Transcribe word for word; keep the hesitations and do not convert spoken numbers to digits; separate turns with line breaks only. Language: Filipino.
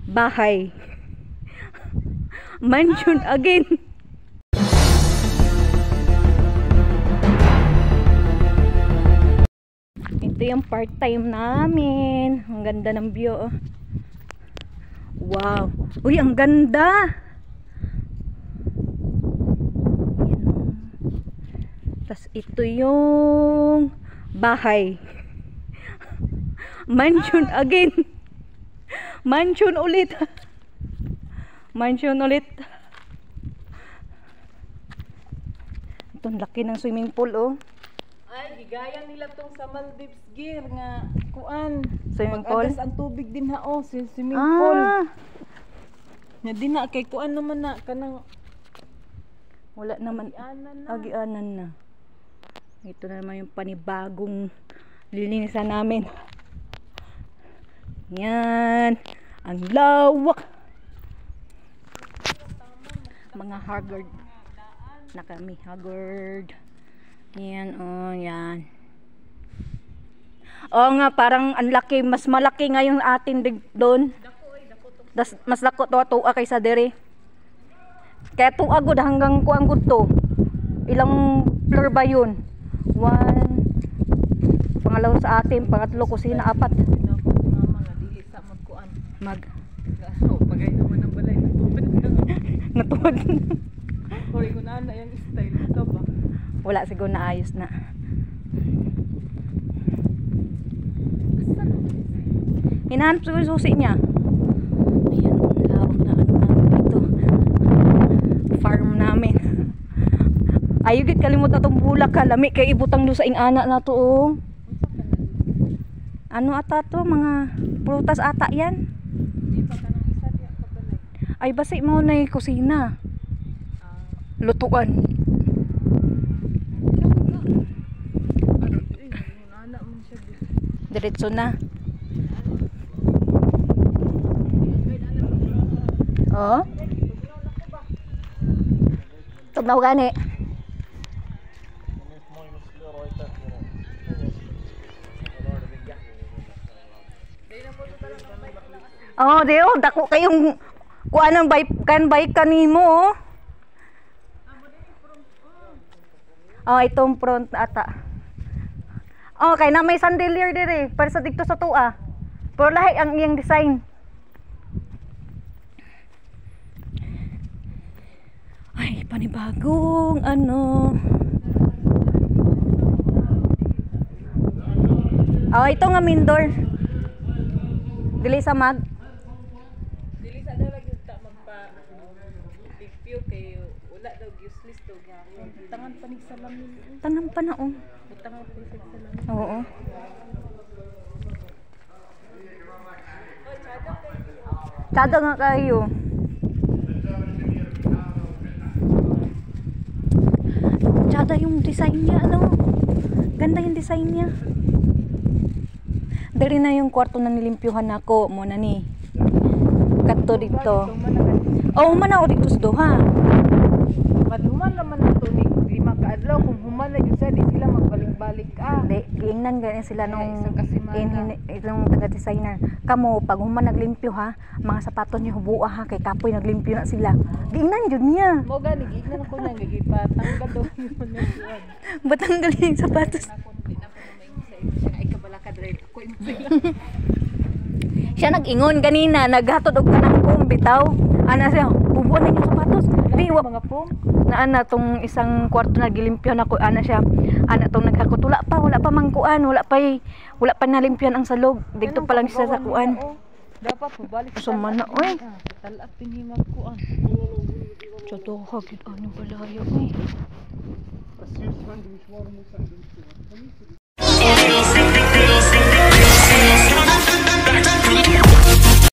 bahay. Mansion again. Ito yung part-time namin. Ang ganda ng view. Oh. Wow. Uy, ang ganda. Tapos ito yung bahay. Mansion again. Mansion ulit. Mansion ulit. Itong laki ng swimming pool, oh.
Ay, gigaya nila tong sa Maldives gear nga kuan.
Swimming pool?
Mag-agas ang tubig din ha, oh, si swimming
Ah.
pool. Nya di na kay kuan naman na kanang
Wala naman.
anan na.
Agianan na. Ito na naman yung panibagong lilinisan namin. Yan. Ang lawak. Mga haggard na kami. Haggard. Yan. Oh, yan. Oo nga, parang ang laki. Mas malaki nga yung atin doon. Das, mas lako to tuwa kaysa dere. Kaya tuwa gud hanggang kuang gud to. Ilang floor ba yun? One. Pangalawa sa atin, pangatlo kusina, apat.
Mama nga dili sa magkuan.
Mag.
Oh, pagay naman ang balay natubod.
Natuwad.
Hoy, kun ana yung style ka ba?
Wala siguro na ayos na. Hinahanap siguro yung susi niya. Ayan, ang lawak na ano natin dito. Farm namin. Ayugit kalimut atong bulak ka. Lami kay ibutang do sa ingana na to. Oh. Ano ata to? Mga prutas ata yan.
Di ba kanang isa diya ka balay?
Ay basi mo na yung kusina. Lutuan.
Ano eh, ana man siya di.
Diretso na. Oh. Tugnaw gani. Oh, deo dako kayong kuan ng bike kan bike kanimo. Oh. Oh, itong front ata. Oh, kay na may chandelier dire para sa dito sa tuwa. Pero lahi ang iyang design. Ay, panibagong ano. Oh, ito nga main door. Dili sa mag.
Dili sa daw lagi ta magpa review kay wala daw useless daw gyapon. Tangan panig salamin.
Tanang pa na oh.
Tangan panig salamin.
Oo. Tsada nga kayo. Tsada yung design niya, ano? Ganda yung design niya. Dari na yung kwarto na nilimpyuhan ako. Muna ni. Kato dito. Oh, man ako dito sa Doha.
Madhuman naman ito ni lima ka adlaw kung human na jud sa di sila magbalik-balik ah.
Hindi, giingnan ganyan sila nung
Ay, isang kasimana.
in, itong taga-designer. Kamo, pag human naglimpyo ha, mga sapatos niyo hubuha ha, kay kapoy naglimpyo na sila. Giingnan jud niya.
Mo gani gignan ko na gigipatanggal daw yun na siya.
Batanggal yung sapatos.
Ako di na ko na maingon sa imo siya ay kabalaka drive ko imo sila.
Siya nag-ingon kanina, naghatod og kanang pum bitaw. Ana siya, bubuan na yung sapatos. Di wa
Mga pom.
na ana tong isang kwarto na gilimpyo na ko ana siya. Ana tong naghakot wala pa, wala pa mangkuan, wala pa wala pa nalimpyan ang salog. Dito pa lang siya sa kuan.
Dapat mabalik
Sa mana oy.
Talak tinhimag kuan.
Choto hagit ano balaya oy.